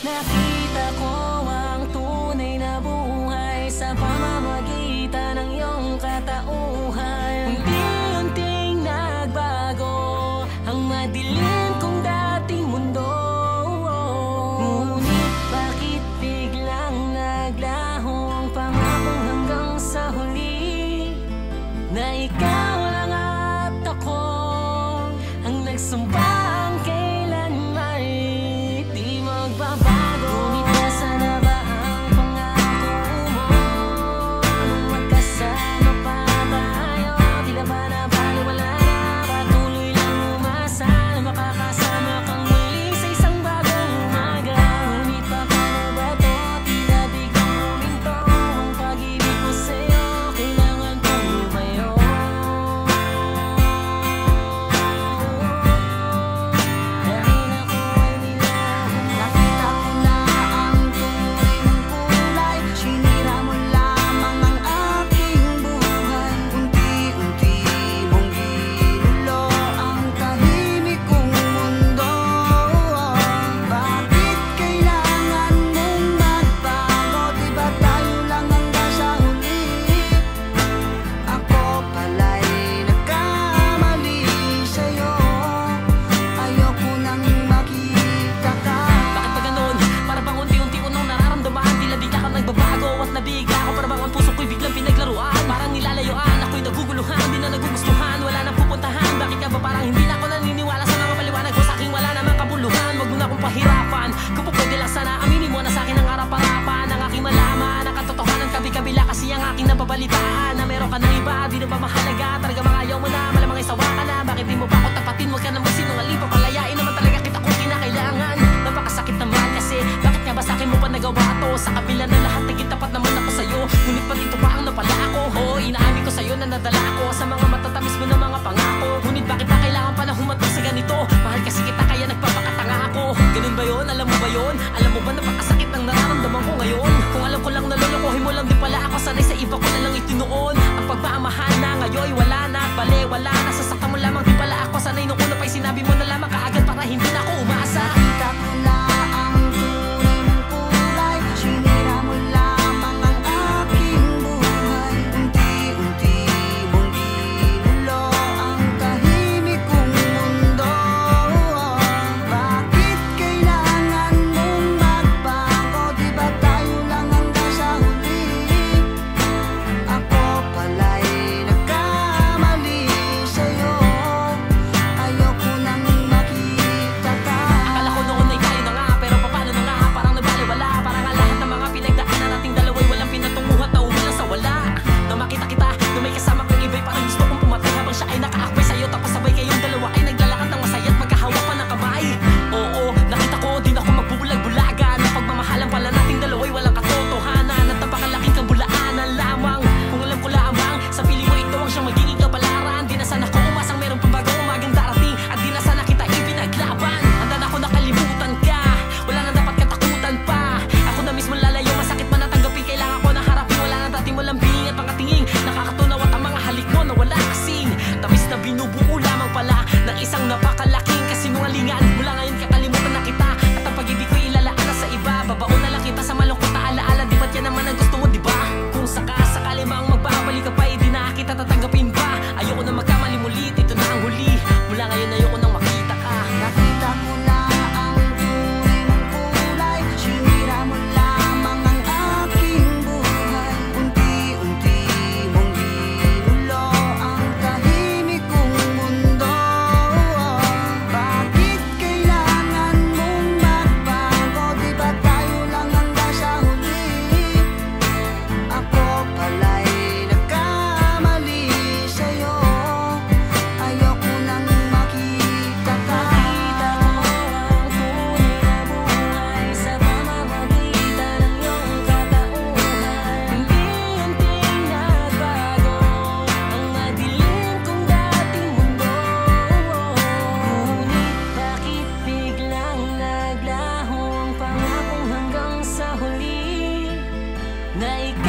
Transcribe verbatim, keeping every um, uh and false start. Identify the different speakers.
Speaker 1: Nakita ko ang tunay na buhay sa pamamagitan ng iyong katauhan. Unti-unting nagbago ang madilim kong dating mundo. Ngunit bakit biglang naglaho ang pangakong hanggang sa huli, na ikaw lang at ako ang nagsumpang kailanman di magbabago. Ngunit nasa na ba ang pangako mo nung magkasama pa tayo? Tila ba na baliwala na, patuloy lang umasa na makakasama kang muli sa isang bagong umaga. Ngunit baka na ba to, tila biglang huminto ang pag-ibig ko sa'yo, kailangan ko ba yun? Dahil ako ay nilago mo.
Speaker 2: Nakita ko na ang tunay mong kulay, sinira mo lamang ang aking buhay. Unti-unti mong ginulo ang tahimik kong mundo. Bakit kailangan mong magbago? Di ba tayo lang hanggang sa huli? Ako pala'y nagkamali sa'yo, ayoko nang makita ka.
Speaker 1: Bakit ba ganon? Para bang unti-unti ko nang nararamdaman, tila bigla ka nagbabago at nabigla ako. Para bang ang puso ko'y biglang pinaglaruan, parang nilalayuan, ako'y naguguluhan, di na nagugustuhan, wala nang pupuntahan. Bakit ka ba parang hindi na ako naniniwala sa mga paliwanag mo? Sa aking wala namang kabuluhan, wag mo na akong pahirapan. Kung po pwede lang sana aminin mo na sa akin ang harap-harapan, ang aking malaman, ang katotohanan kabi-kabila. Kasi ang aking napabalitaan na meron ka ng iba, di na ba mahalaga? Talaga mga ayaw mo na, malamang isawa ka na. Bakit di mo ba ako tapatin? Wag ka naman sinungaling, papalayain naman talaga kita kung kinakailangan. Napakasakit naman kasi, bakit nga ba sa akin mo pa nagawa to? Sa kabila na lahat, naging tapat naman ako sa'yo, ngunit pa dito pa ang napala ako. Oo, inaamin ko sa'yo na nadala ako sa mga matatamis mo na mga pangako. Ngunit bakit na kailangan pa na humatag sa ganito? Mahal kasi kita kaya nagpapakatanga ako. Ganun ba yun? Alam mo ba yun? Alam mo ba napakasakit ang nararamdaman ko ngayon? Kung alam ko lang na lolokohin mo lang din pala ako, sanay sa iba ko na lang itinuon. Ang pagmamahal na ngayon wala na, bale wala na. Sasaktan mo lamang din pala ako, sanay nung una pa'y sinabi mo na lamang kaagad para hindi na ako umasa.
Speaker 2: Nakita ko na ang tunay mong kulay, sinira mo lamang ang aking buhay. Unti-unti mong ginulo ang tahimik kong mundo. Bakit kailangan mong magbago? Di ba tayo lang hanggang sa huli? Ako pala'y nagkamali sa'yo, ayoko nang makita ka.
Speaker 1: Akala ko noon ay tayo na nga, pero paano na nga? Parang nabaliwala, parang ang lahat ng mga pinagdaanan nating dalawa'y walang pinatunguhan na umulang sa wala. Na makita kita, na may kasama kang iba'y parang gusto kong pumatay habang siya ay nakaakbay sa'yo. Tapos sabay kayong dalawa ay naglalakad ng masaya at magkahawak pa ng kamay. Oo, nakita ko, din ako magbubulag-bulagan. Ang pagmamahalan pala nating dalawa'y walang katotohanan at napakalaking kabulaanan lamang. Kung alam ko lamang, sa piling mo ito ang siyang magiging kabalaran. Di na sana ko umasang meron pang bagong umagang darating, at di na sana kita ipinaglaban. Handa na ako nakalimutan ka, wala na dapat katakutan pa. Ako na mismo lalayo, masakit man natanggapin, kailangan ko na harapin. Wala na dati mo lambing at pangatingin, nakakatunaw at ang mga halik mo na wala kasing tamis na binubuo lamang pala ng isang napakalaking kasinungalingan. Mula ngayon kakalimutan na kita, at ang pag-ibig ko'y ilalaan na sa iba. Babaon na lang kita sa malungkot na alaala, di ba't yan naman ang gusto mo, di ba? Kung saka-sakali mang magbabalik ka pa, eh, di na kita tatanggapin pa. Ayoko na magkamali muli, ito na ang huli. Mula ngayon ayoko nang makita ka.
Speaker 2: Nakita ko na ang tunay mong kulay, sinira mo lamang ang aking buhay. Unti-unti mong ginulo ang tahimik kong mundo. Bakit kailangan mong magbago? Di ba tayo lang hanggang sa huli? Ako pala'y nagkamali sa'yo, ayoko nang makita ka.
Speaker 1: Nakita ko ang tunay na buhay sa pamamagitan ng iyong katauhan. Unti-unting nagbago ang madilim kong dating mundo. Ngunit bakit biglang naglaho ang pangakong hanggang sa huli, na ikaw